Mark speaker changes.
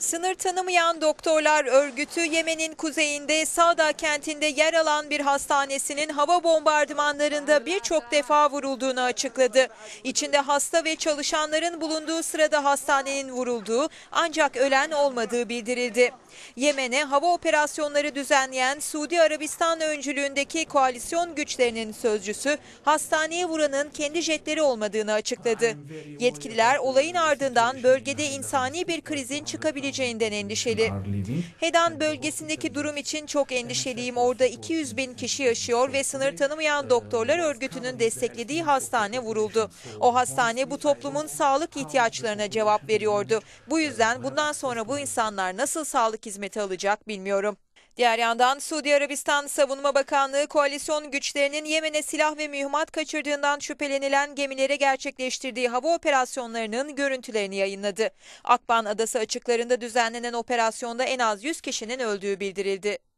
Speaker 1: Sınır tanımayan doktorlar örgütü Yemen'in kuzeyinde Savda kentinde yer alan bir hastanesinin hava bombardımanlarında birçok defa vurulduğunu açıkladı. İçinde hasta ve çalışanların bulunduğu sırada hastanenin vurulduğu ancak ölen olmadığı bildirildi. Yemen'e hava operasyonları düzenleyen Suudi Arabistan öncülüğündeki koalisyon güçlerinin sözcüsü hastaneye vuranın kendi jetleri olmadığını açıkladı. Yetkililer olayın ardından bölgede insani bir krizin çıkabileceğinden endişeli. Hedan bölgesindeki durum için çok endişeliyim. Orada 200 bin kişi yaşıyor ve sınır tanımayan doktorlar örgütünün desteklediği hastane vuruldu. O hastane bu toplumun sağlık ihtiyaçlarına cevap veriyordu. Bu yüzden bundan sonra bu insanlar nasıl sağlık hizmeti alacak bilmiyorum. Diğer yandan Suudi Arabistan Savunma Bakanlığı koalisyon güçlerinin Yemen'e silah ve mühimmat kaçırdığından şüphelenilen gemilere gerçekleştirdiği hava operasyonlarının görüntülerini yayınladı. Akban Adası açıklarında düzenlenen operasyonda en az 100 kişinin öldüğü bildirildi.